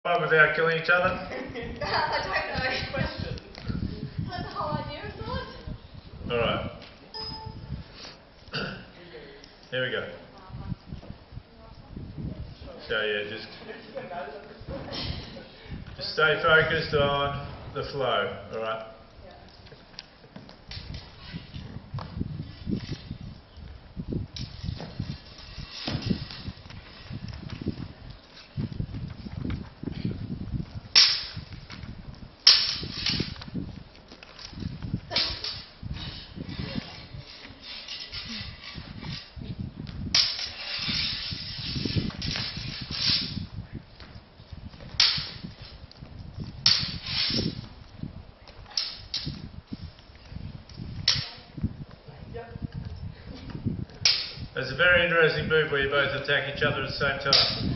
Without killing each other? I don't know. Question. That's the whole idea of it. Alright. Here we go. So yeah, just stay focused on the flow, alright? It's a very interesting move where you both attack each other at the same time.